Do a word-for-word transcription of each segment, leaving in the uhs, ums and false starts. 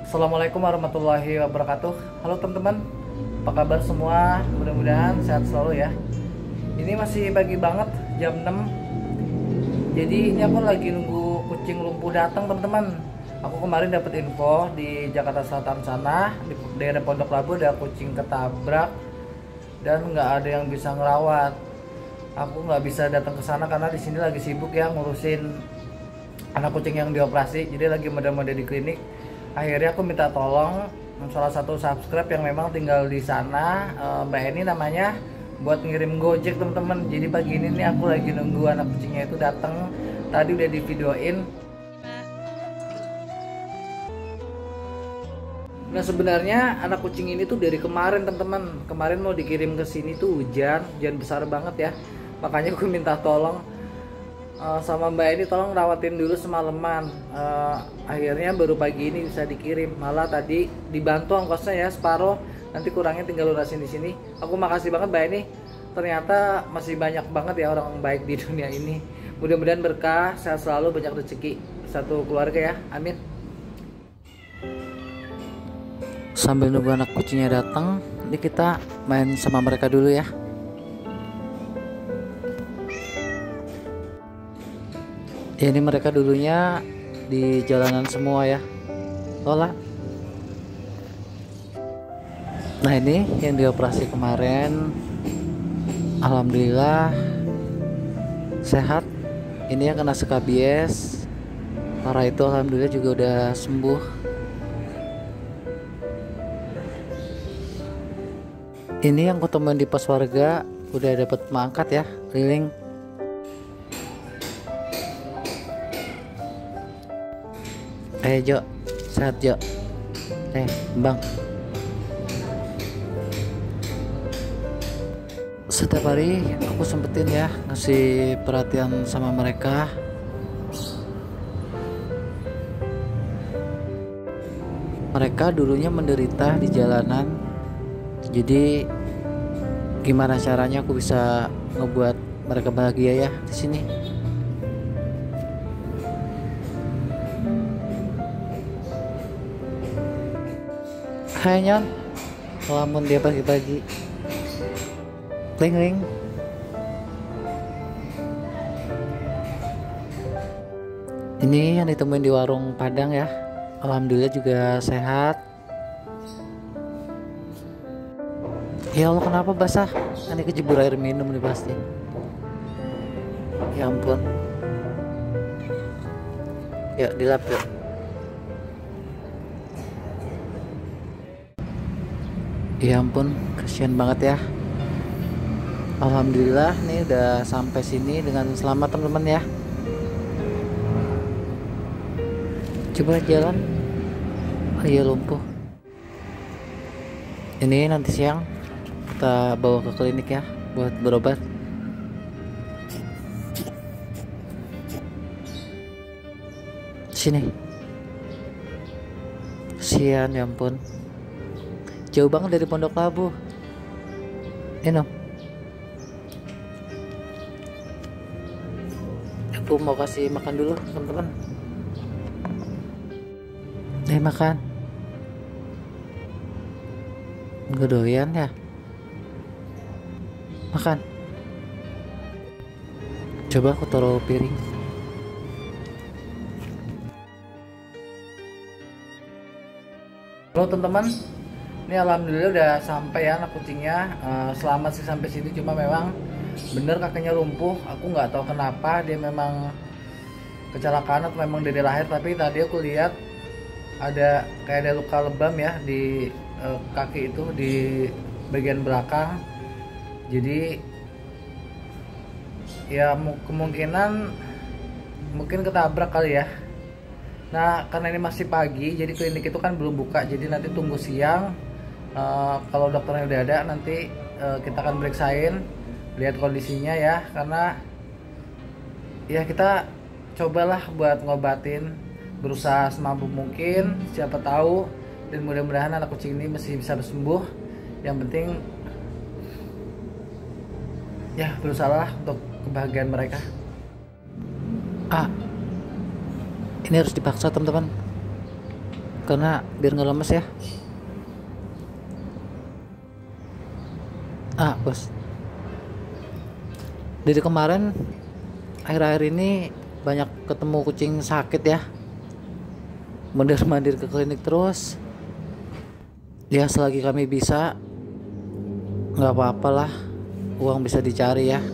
Assalamualaikum warahmatullahi wabarakatuh. Halo teman-teman, apa kabar semua? Mudah-mudahan sehat selalu ya. Ini masih pagi banget, jam enam. Jadi ini aku lagi nunggu kucing lumpuh datang teman-teman. Aku kemarin dapat info di Jakarta Selatan sana, di daerah Pondok Labu ada kucing ketabrak dan nggak ada yang bisa ngerawat. Aku nggak bisa datang ke sana karena di sini lagi sibuk ya ngurusin anak kucing yang dioperasi. Jadi lagi mode-mode di klinik. Akhirnya aku minta tolong salah satu subscribe yang memang tinggal di sana, Mbak Eni namanya, buat ngirim Gojek teman-teman. Jadi pagi ini nih aku lagi nunggu anak kucingnya itu datang. Tadi udah di videoin. Nah sebenarnya anak kucing ini tuh dari kemarin teman-teman. Kemarin mau dikirim ke sini tuh hujan, hujan besar banget ya. Makanya aku minta tolong Uh, sama Mbak ini tolong rawatin dulu semalaman. Uh, akhirnya baru pagi ini bisa dikirim. Malah tadi dibantu ongkosnya ya separuh. Nanti kurangnya tinggal lunasin di sini. Aku makasih banget Mbak ini. Ternyata masih banyak banget ya orang baik di dunia ini. Mudah-mudahan berkah, sehat selalu, banyak rezeki satu keluarga ya. Amin. Sambil nunggu anak kucingnya datang, ini kita main sama mereka dulu ya. Ya, ini mereka dulunya di jalanan semua ya, Lola. Nah ini yang dioperasi kemarin, alhamdulillah sehat. Ini yang kena skabies, parah itu alhamdulillah juga udah sembuh. Ini yang ketemuan di pos warga udah dapat mangkat ya, keliling. Eh Jo, sehat Jo. Eh Bang, setiap hari aku sempetin ya ngasih perhatian sama mereka. Mereka dulunya menderita di jalanan. Jadi gimana caranya aku bisa ngebuat mereka bahagia ya di sini. Hai Nyon, ngelamun dia pagi-pagi. Ling-ling. Ini yang ditemuin di warung Padang ya. Alhamdulillah juga sehat. Ya Allah, kenapa basah? Ini kejebur air minum nih pasti. Ya ampun. Yuk dilap yuk. Ya ampun, kasihan banget ya. Alhamdulillah nih udah sampai sini dengan selamat teman-teman ya. Coba jalan. Oh iya lumpuh. Ini nanti siang kita bawa ke klinik ya buat berobat. Sini. Kasihan ya ampun. Jauh banget dari Pondok Labu. Ini aku mau kasih makan dulu teman-teman. Eh makan. Nggak doyan ya. Makan. Coba aku taruh piring. Halo teman-teman. Ini alhamdulillah udah sampai ya anak kucingnya. Uh, selamat sih sampai sini, cuma memang bener kakinya lumpuh. Aku nggak tahu kenapa dia memang kecelakaan atau memang dari lahir, tapi tadi aku lihat ada kayak ada luka lebam ya di uh, kaki itu di bagian belakang. Jadi ya kemungkinan mungkin ketabrak kali ya. Nah karena ini masih pagi, jadi klinik itu kan belum buka, jadi nanti tunggu siang. Uh, kalau dokternya udah ada nanti uh, kita akan periksain, lihat kondisinya ya, karena ya kita cobalah buat ngobatin, berusaha semampu mungkin, siapa tahu, dan mudah-mudahan anak kucing ini masih bisa sembuh. Yang penting ya berusaha untuk kebahagiaan mereka. Ah, ini harus dipaksa teman-teman. karena biar nggak lemes ya. Ah bos, dari kemarin akhir-akhir ini banyak ketemu kucing sakit ya, mandir-mandir ke klinik terus. Ya selagi kami bisa, nggak apa-apalah, uang bisa dicari ya.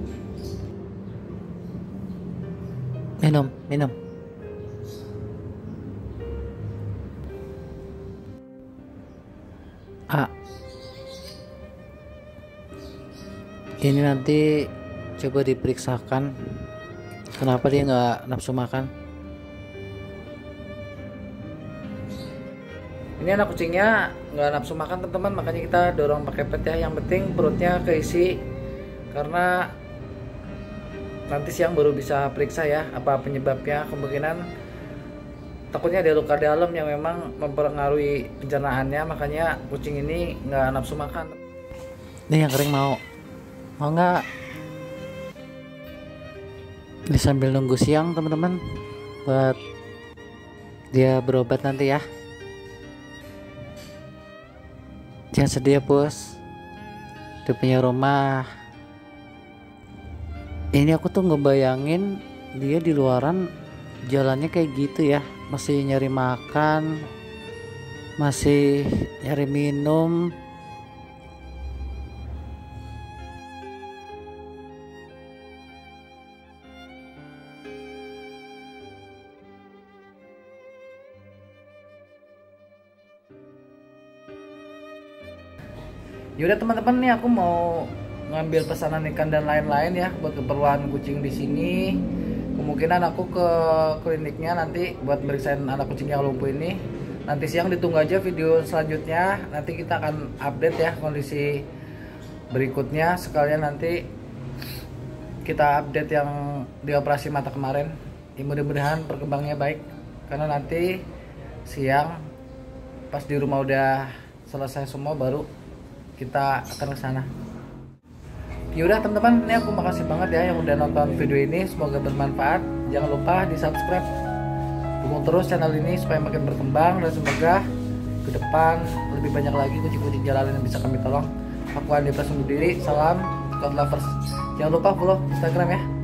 Minum, minum. Ah, ini nanti coba diperiksakan kenapa dia nggak nafsu makan. Ini anak kucingnya nggak nafsu makan teman-teman, makanya kita dorong pakai pet ya. Yang penting perutnya keisi, karena nanti siang baru bisa periksa ya apa penyebabnya. Kemungkinan takutnya ada luka dalam yang memang mempengaruhi pencernaannya, makanya kucing ini nggak nafsu makan. Ini yang kering mau mau nggak? Ini sambil nunggu siang teman-teman buat dia berobat nanti ya. Jangan sedih ya bos, dia punya rumah. Ini aku tuh ngebayangin dia di luaran jalannya kayak gitu ya, masih nyari makan, masih nyari minum. Yaudah teman-teman, nih aku mau ngambil pesanan ikan dan lain-lain ya buat keperluan kucing di sini. Kemungkinan aku ke kliniknya nanti buat meriksain anak kucing yang lumpuh ini. Nanti siang ditunggu aja video selanjutnya. Nanti kita akan update ya kondisi berikutnya. Sekalian nanti kita update yang di operasi mata kemarin. Ya, mudah-mudahan perkembangannya baik, karena nanti siang pas di rumah udah selesai semua baru kita akan ke sana. Yaudah teman-teman, ini aku makasih banget ya yang udah nonton video ini, semoga bermanfaat. Jangan lupa di subscribe, dukung terus channel ini supaya makin berkembang, dan semoga ke depan lebih banyak lagi kucing-kucing jalanan yang bisa kami tolong. Aku Andi Pras undur diri, salam cat lovers. Jangan lupa follow Instagram ya.